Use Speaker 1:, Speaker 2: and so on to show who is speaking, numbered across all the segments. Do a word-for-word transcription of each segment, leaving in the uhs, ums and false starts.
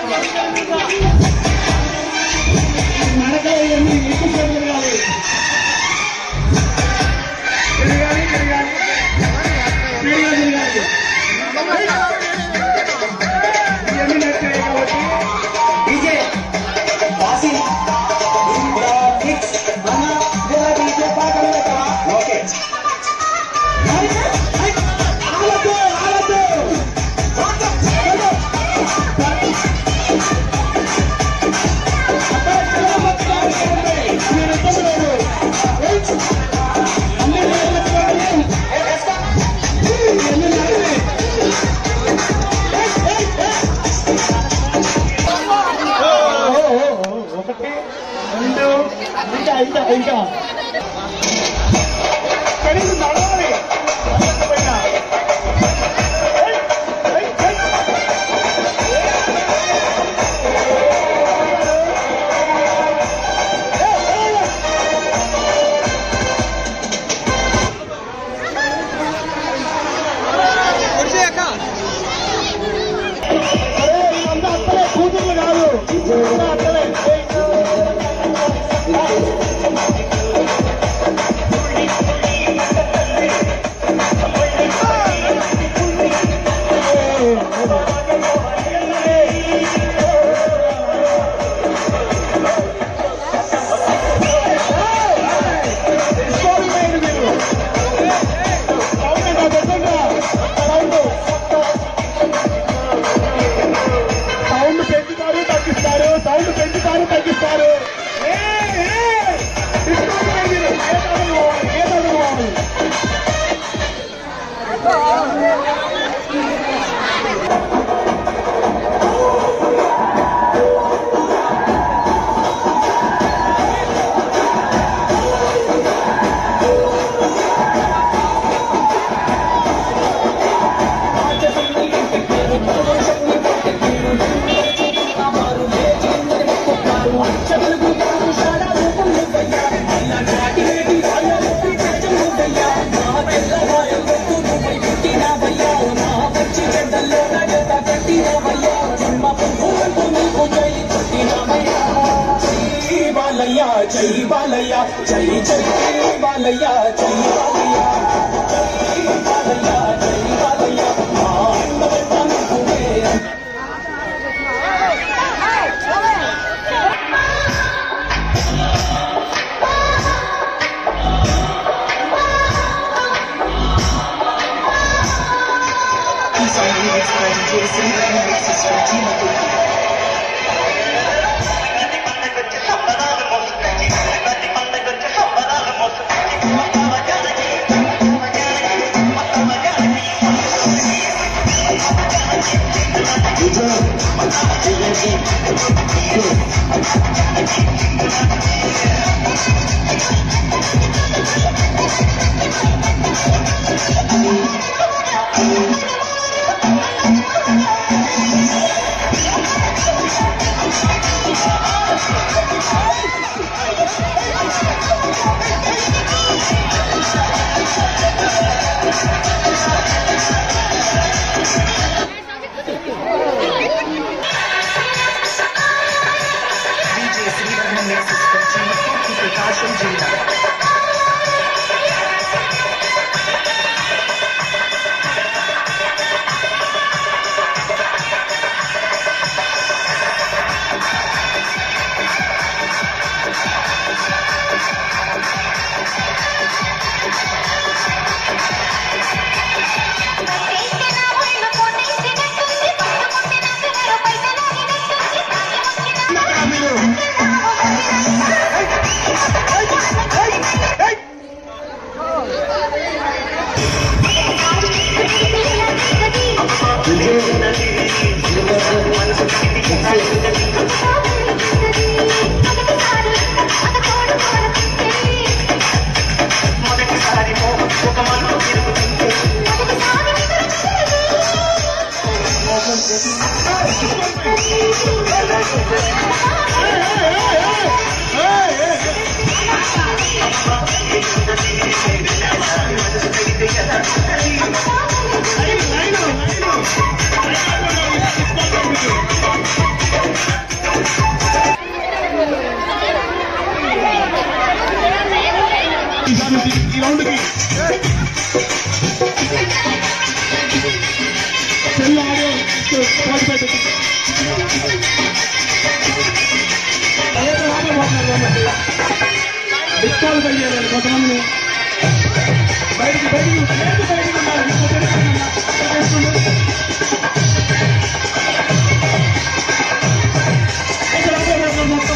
Speaker 1: जय बालैया जय जय बालैया जय बालैया जय बालैया जय Balayya
Speaker 2: I know, I know. Disqualify చేయాలి కొంతమందిని బయటికి బయటికి బయటికి ఉండాలి. మొత్తం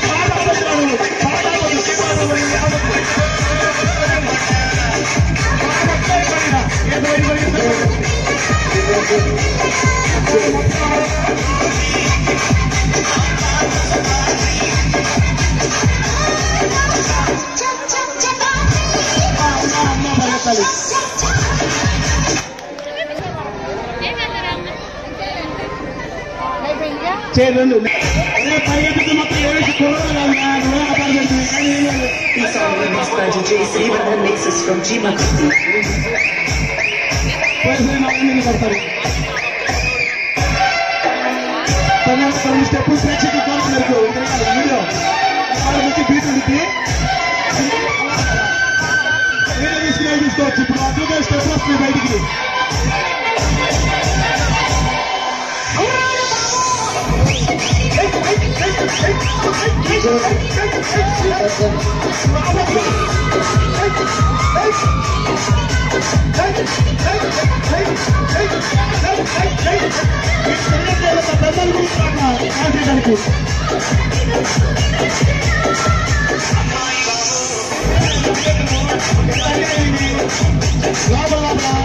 Speaker 2: చేయండి. పరిగెత్తుకు మొత్తం ఏవేసి చూడాలి.
Speaker 3: This song remixed by D J Saban and mixes from G Maxi.
Speaker 2: Step ప్రేక్షకులు కోరుతున్నారు. వీడియో నుంచి బీట్ ఉంటుంది వీడియో తీసుకునే తీసుకోవచ్చు. ఇప్పుడు అద్భుత స్టెప్ వస్తుంది బయటికి. లోపల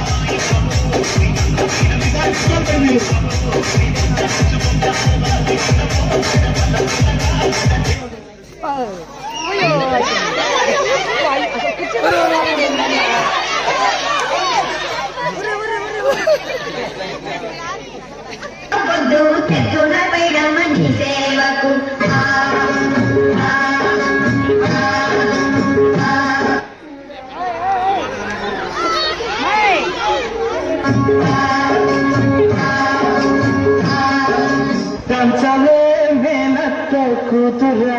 Speaker 2: దంచలే మేనత్త కూతురా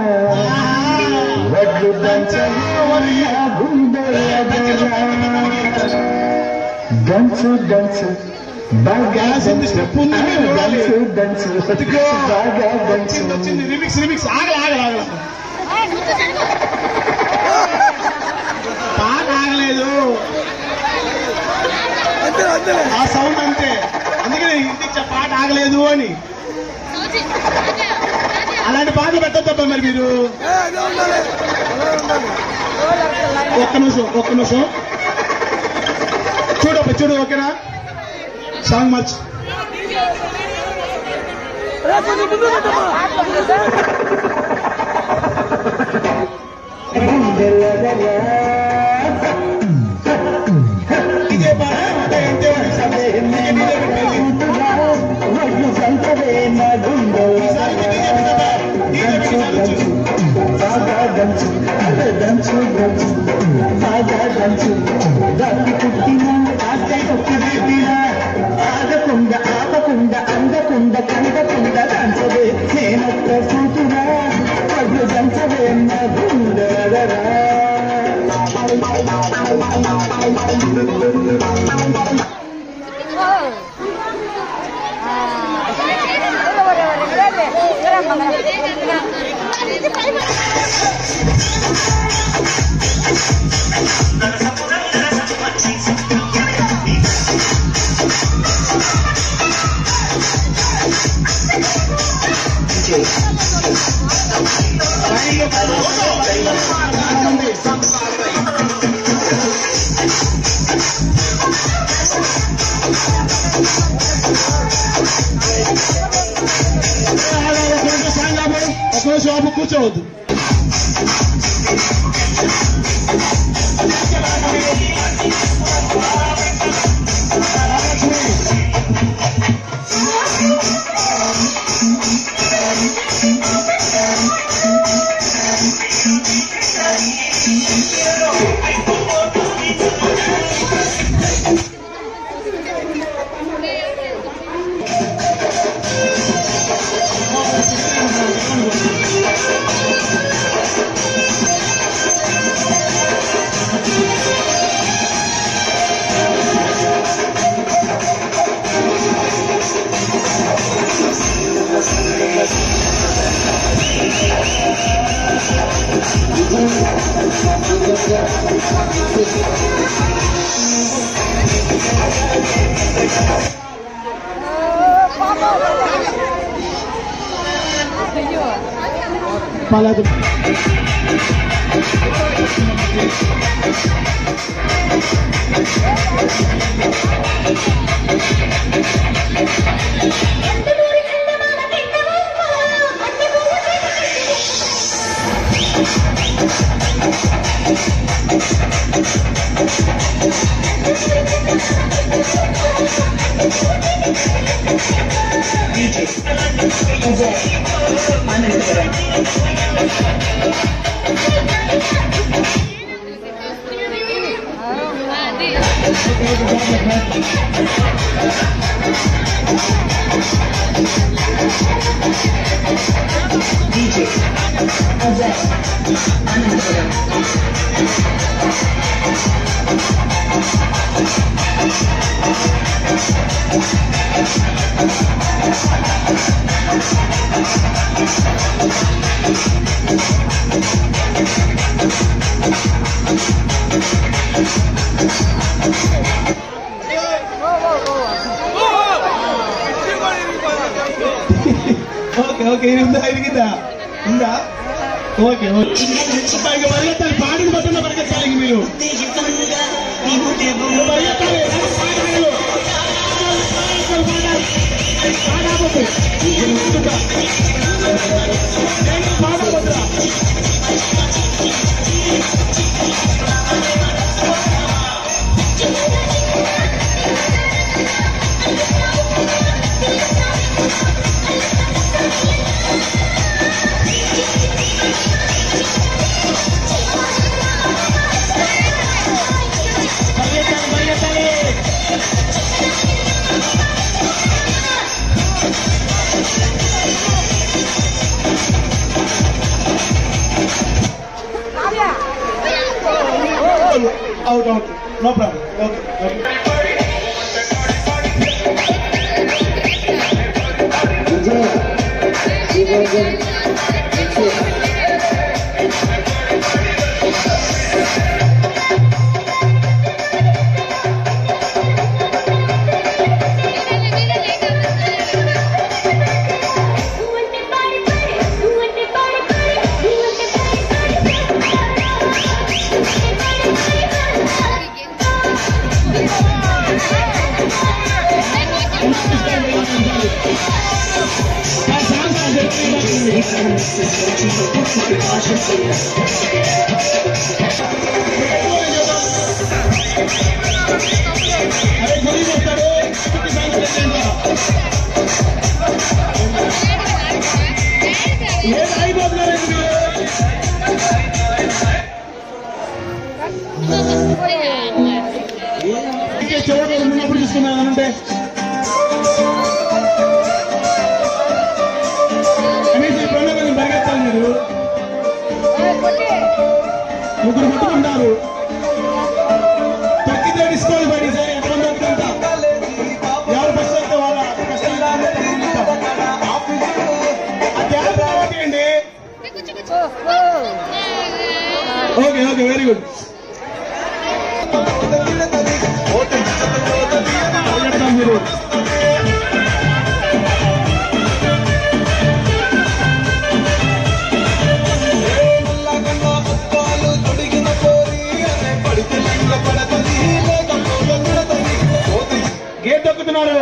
Speaker 2: వడ్లు దంచలే గుండెలదరా దంచు దంచు బాగా స్టెప్ ఉంది. దంచు దంచు బాగా దంచు. రిమిక్స్ రిమిక్స్ ఆగల ఆగల ఆగల పాట ఆగలేదు. ఆ సౌండ్ అంతే. అందుకని ఇంటికి పాట ఆగలేదు అని. అలాంటి పాటలు పెట్టద్దబ్బా మరి మీరు. ఒక్క నిమిషం ఒక్క నిమిషం చూడబ్బా చూడు. ఓకేనా సాంగ్ మచ్ ఇదే పాట అంటే అంటే బాగా దంచు దంచు దంచు బాగా దంచు దాన్ని పుట్టిన ఆశ పెట్టిన ఆగకుండా ఆపకుండా అందకుండా కందకుండా దంచవే నేనొక్క కూతురా పళ్ళు దంచవే నా గుండెలదరా. షాపు కూర్చోవద్దు. పాలేదు. ఓకే ఓకే ఉందా ఇదిగిందా ఉందా ఓకే ఓకే ఇక పరిగెత్తాలి పాడిని బతున్న పరిగెత్తాలి ఇంక మీరు పరిగెత్తాలి పాడబోతురా out out no problem okay okay చివరి ఉన్నప్పుడు చూసుకున్నానంటే కనీసం ఈ పండుగ పరిగెత్తాలి మీరు ముగ్గురు పట్టుకుంటారు తగ్గితే డిస్క్వాలిఫైడ్ ఈసారి ఎంతమంది వస్తుంటా ఎవరు ఫస్ట్ అయితే వాళ్ళ కష్టం అండి ఓకే ఓకే వెరీ గుడ్ మీరు గేట్ దొక్కుతున్నారు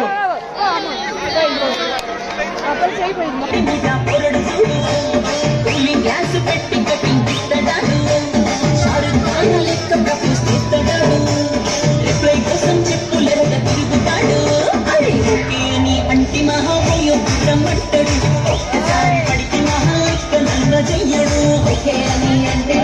Speaker 4: అంటి మహామయం రమ్మంటాడు ఒక్కసారి పడితే మహాలక్ష్మ నల్ల చెయ్యడు ఒకే అని అంటే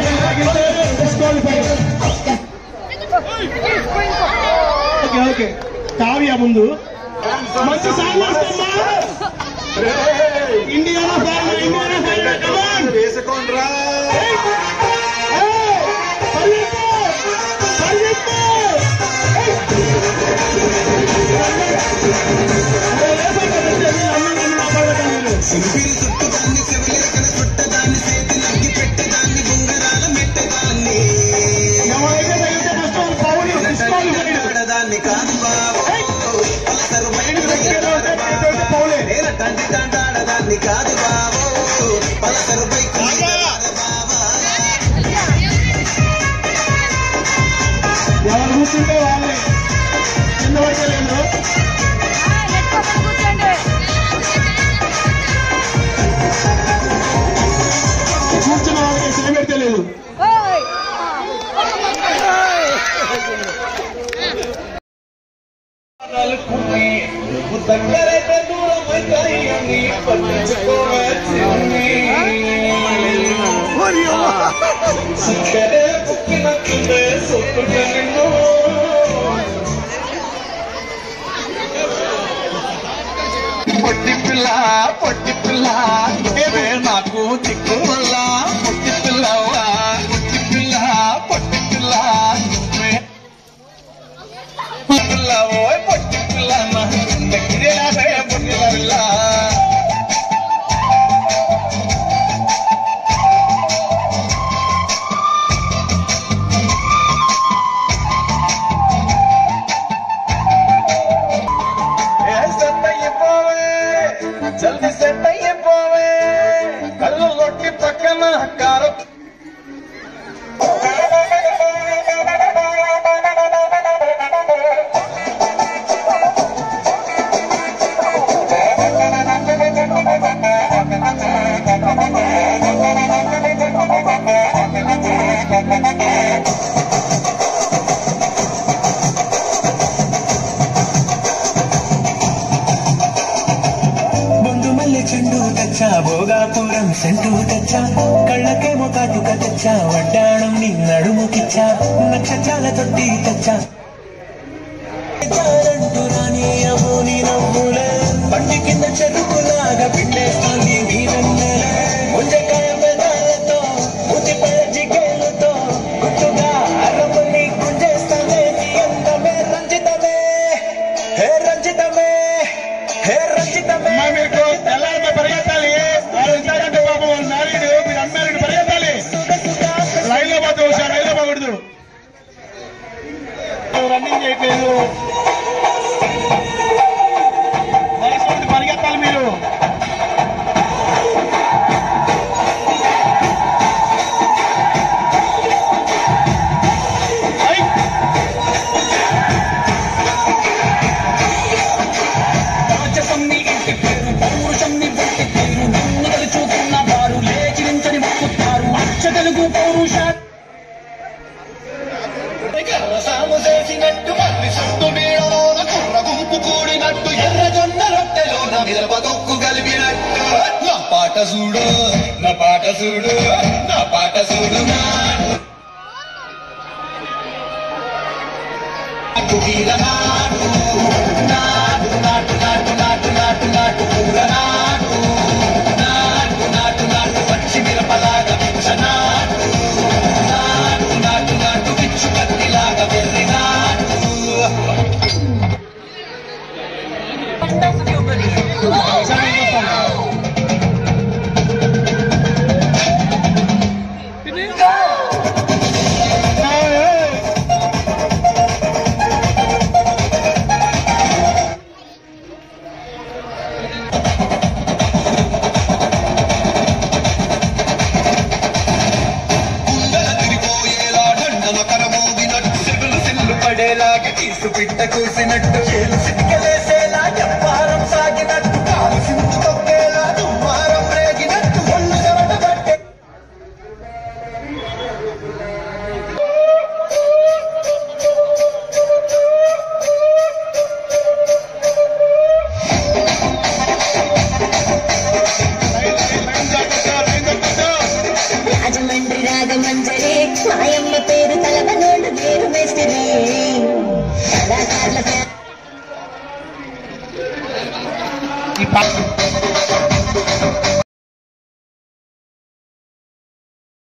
Speaker 2: ఓకే ఓకే కావ్య ముందు మంచి సాంగ్ వస్తుందా ఇండియాలో సాంగ్ ఇండియాలో సాంగ్ వేసుకోండి సింపిరి చుట్టదాన్ని చెవులెరకన చుట్టదాన్ని చేతిలగ్గి పెట్టదాన్ని బొంగరాల మెట్టదాన్ని పడదాన్ని కాదు బాబు తండ్రి తంటాడదాన్ని కాదు బాబు పలసరు బైక్ లేదు.
Speaker 5: పొట్టి పిల్ల పొట్టి పిల్ల నాకు చిక్కు వల్ల పొట్టి పిల్ల పొట్టి పిల్ల పొట్టి పిల్ల పిల్ల ఓ పొట్టి పిల్ల పొట్టి పిల్ల జల్దీ సెట్ అయిపోవే కళ్ళు కొట్టి పక్కన కారు చెండు తెచ్చా భోగాపురం సెంటు తెచ్చా కళ్ళకేమో కాటుక తెచ్చా వడ్డాణం నీ నడుముకిచ్చా నక్షత్రాల తొట్టి తెచ్చా చాలంటూ రాని అమోని నవ్వులే పండి కింద చెరుకులాగా పిండేస్తాంది నీ వెన్నెలే ముంజకాయ మెదాలతో ముతిపడ జిగేలతో గుట్టుగా అరముని గుంజేస్తానే నీ అందమే రంజితమే హే రంజితమే హే రంజితమే పరిగెత్తాలి అంటే బాబు మ్యారీడ్ మీరు అన్మ్యారీడ్ పరిగెత్తాలి లైన్ లో పోతే ఒకసారి లైన్ లో పోకూడదు రన్నింగ్ చేయట్లేదు వయసు పరిగెత్తాలి మీరు తెలుగు పౌరుష సాము చేసినట్టు మళ్ళీ చుట్టూ నీడలోన కుర్ర గుంపు కూడినట్టు ఎర్ర జొన్న రొట్టెలోన మిరప దొక్కు కలిపినట్టు నా పాట చూడు నా పాట చూడు నా పాట చూడు నాటు వీరనాడు